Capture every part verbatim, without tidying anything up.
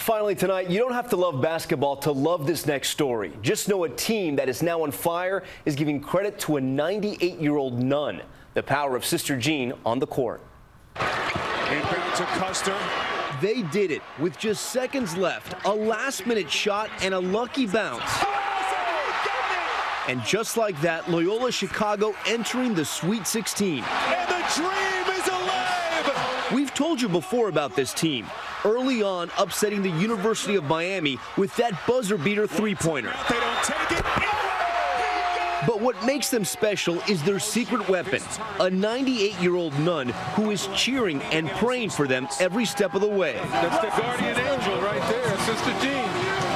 Finally tonight, you don't have to love basketball to love this next story. Just know a team that is now on fire is giving credit to a ninety-eight-year-old nun. The power of Sister Jean on the court. Inbound to Custer. They did it with just seconds left, a last-minute shot and a lucky bounce. And just like that, Loyola Chicago entering the Sweet sixteen. And the dream is alive! We've told you before about this team. Early on, upsetting the University of Miami with that buzzer-beater three-pointer. They don't take it. But what makes them special is their secret weapon, a ninety-eight-year-old nun who is cheering and praying for them every step of the way. That's the guardian angel right there, Sister Jean.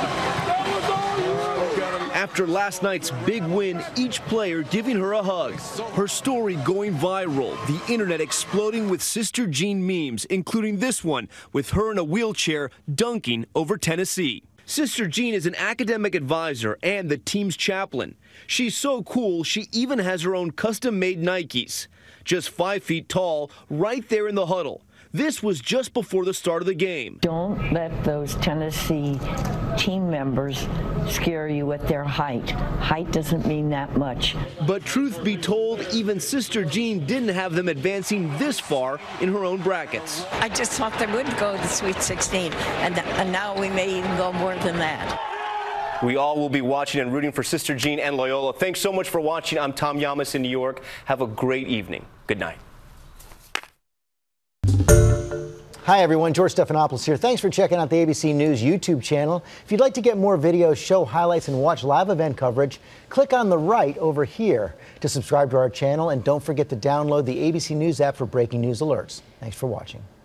After last night's big win, each player giving her a hug. Her story going viral, the internet exploding with Sister Jean memes, including this one with her in a wheelchair dunking over Tennessee. Sister Jean is an academic advisor and the team's chaplain. She's so cool, she even has her own custom-made Nikes. Just five feet tall, right there in the huddle. This was just before the start of the game. Don't let those Tennessee team members scare you with their height. Height doesn't mean that much. But truth be told, even Sister Jean didn't have them advancing this far in her own brackets. I just thought they would go to the Sweet sixteen, and, and now we may even go more than that. We all will be watching and rooting for Sister Jean and Loyola. Thanks so much for watching. I'm Tom Yamas in New York. Have a great evening. Good night. Hi everyone, George Stephanopoulos here. Thanks for checking out the A B C News YouTube channel. If you'd like to get more videos, show highlights, and watch live event coverage, click on the right over here to subscribe to our channel, and don't forget to download the A B C News app for breaking news alerts. Thanks for watching.